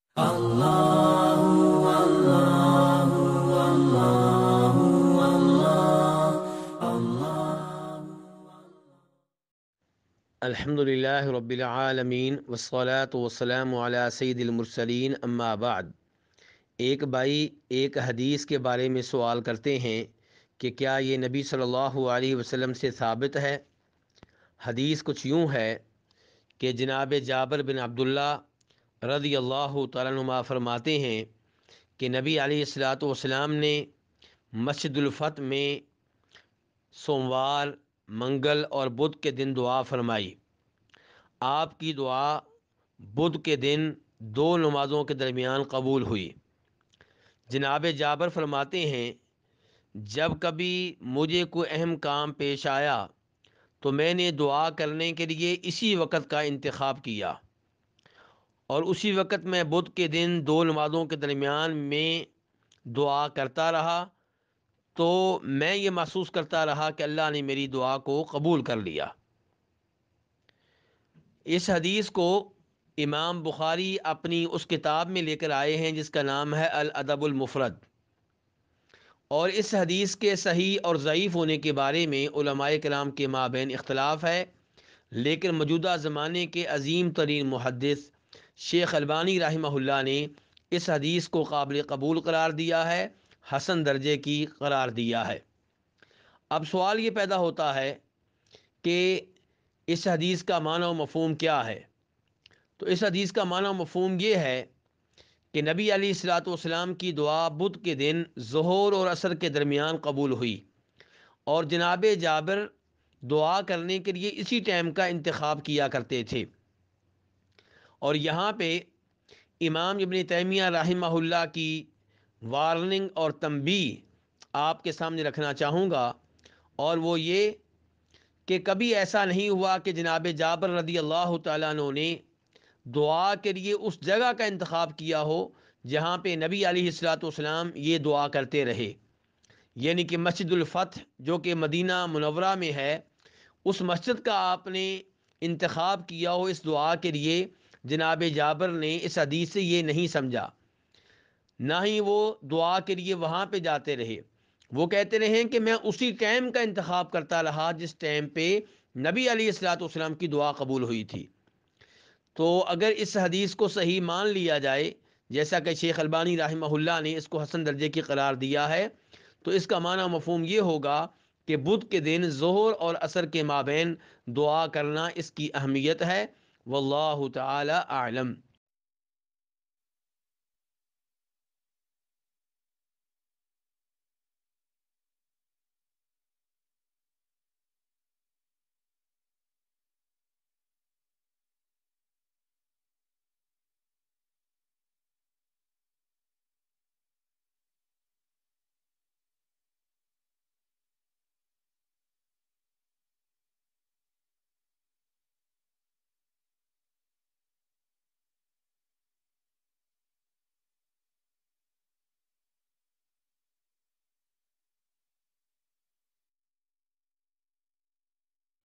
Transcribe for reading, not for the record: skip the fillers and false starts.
الحمدللہ رب العالمین والصلاة والسلام علی سید المرسلین اما بعد۔ ایک بھائی ایک حدیث کے بارے میں سوال کرتے ہیں کہ کیا یہ نبی صلی اللہ علیہ وسلم سے ثابت ہے؟ حدیث کچھ یوں ہے کہ جناب جابر بن عبداللہ رضی اللہ تعالیٰ عنہما فرماتے ہیں کہ نبی علیہ الصلاۃ والسلام نے مسجد الفتح میں سوموار، منگل اور بدھ کے دن دعا فرمائی۔ آپ کی دعا بدھ کے دن دو نمازوں کے درمیان قبول ہوئی۔ جناب جابر فرماتے ہیں جب کبھی مجھے کوئی اہم کام پیش آیا تو میں نے دعا کرنے کے لیے اسی وقت کا انتخاب کیا، اور اسی وقت میں بدھ کے دن دو نمازوں کے درمیان میں دعا کرتا رہا، تو میں یہ محسوس کرتا رہا کہ اللہ نے میری دعا کو قبول کر لیا۔ اس حدیث کو امام بخاری اپنی اس کتاب میں لے کر آئے ہیں جس کا نام ہے الادب المفرد، اور اس حدیث کے صحیح اور ضعیف ہونے کے بارے میں علماء کرام کے مابین اختلاف ہے، لیکن موجودہ زمانے کے عظیم ترین محدث شیخ البانی رحمہ اللہ نے اس حدیث کو قابل قبول قرار دیا ہے، حسن درجے کی قرار دیا ہے۔ اب سوال یہ پیدا ہوتا ہے کہ اس حدیث کا معنی و مفہوم کیا ہے؟ تو اس حدیث کا معنی و مفہوم یہ ہے کہ نبی علیہ الصلاۃ والسلام کی دعا بدھ کے دن ظہر اور عصر کے درمیان قبول ہوئی، اور جناب جابر دعا کرنے کے لیے اسی ٹائم کا انتخاب کیا کرتے تھے۔ اور یہاں پہ امام ابن تیمیہ رحمہ اللہ کی وارننگ اور تنبیہ آپ کے سامنے رکھنا چاہوں گا، اور وہ یہ کہ کبھی ایسا نہیں ہوا کہ جناب جابر رضی اللہ تعالیٰ عنہ نے دعا کے لیے اس جگہ کا انتخاب کیا ہو جہاں پہ نبی علیہ الصلاۃ والسلام یہ دعا کرتے رہے، یعنی کہ مسجد الفتح جو کہ مدینہ منورہ میں ہے، اس مسجد کا آپ نے انتخاب کیا ہو اس دعا کے لیے۔ جناب جابر نے اس حدیث سے یہ نہیں سمجھا، نہ ہی وہ دعا کے لیے وہاں پہ جاتے رہے، وہ کہتے رہے کہ میں اسی ٹائم کا انتخاب کرتا رہا جس ٹائم پہ نبی علیہ الصلاۃ والسلام کی دعا قبول ہوئی تھی۔ تو اگر اس حدیث کو صحیح مان لیا جائے، جیسا کہ شیخ البانی رحمہ اللہ نے اس کو حسن درجے کی قرار دیا ہے، تو اس کا معنی مفہوم یہ ہوگا کہ بدھ کے دن ظہر اور عصر کے مابین دعا کرنا اس کی اہمیت ہے۔ واللہ تعالی اعلم۔